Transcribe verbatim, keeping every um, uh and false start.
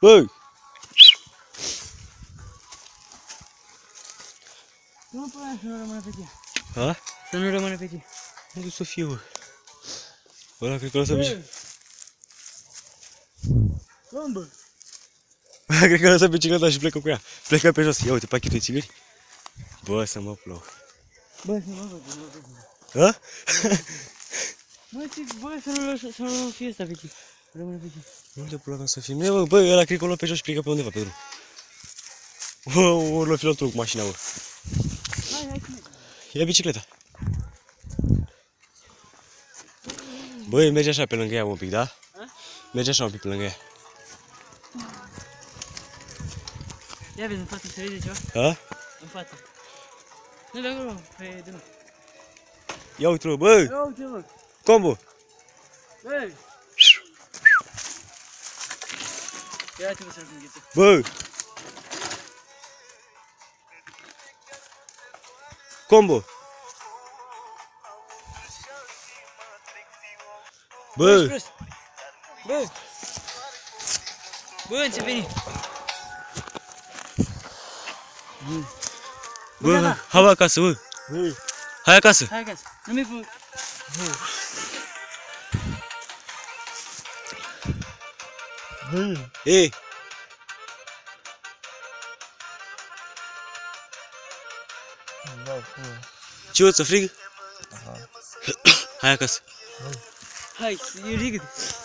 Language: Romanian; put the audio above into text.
Bă! Nu până să nu rămână pe tine. Ha? Să nu rămână pe tine. Unde să fie, bă? Ăla cred că lăsă bicicleta. Cum, bă? Cred că lăsă bicicleta și plecă cu ea. Plecă pe jos. Ia uite pachetul de țigări. Bă, să mă plouă. Bă, să mă văd, să mă văd. Ha? Bă, ce, bă, să nu, lăsă, să nu fie asta pe tine. Rămâne pe tine. Unde pula să fie? Bă, bă, ăla cred că o luă pe jos și plecă pe undeva pe drum. Bă, ori l-o fi luat tu cu mașina, bă. Hai, hai să mergem. Ia bicicleta. Băi, merge așa pe lângă ea un pic, da? A? Merge așa un pic pe lângă ea. Ia vezi în față, se vede ceva? Ha? În față. Nu de acolo, pe drum. Ia uite-l, bă! Ia uite, mă. Combo! Bă! Ia uite, mă, să-l îngheță. Bă! Combo! Bă! Prost. Bă! Bă, ce veni? Bă, hai bă acasă, bă! Bă! Hai acasă! Hai acasă. Nu mi-ai fă... Bă! Ei! Ce o să frig? Hai acasă! Hai, e rigă.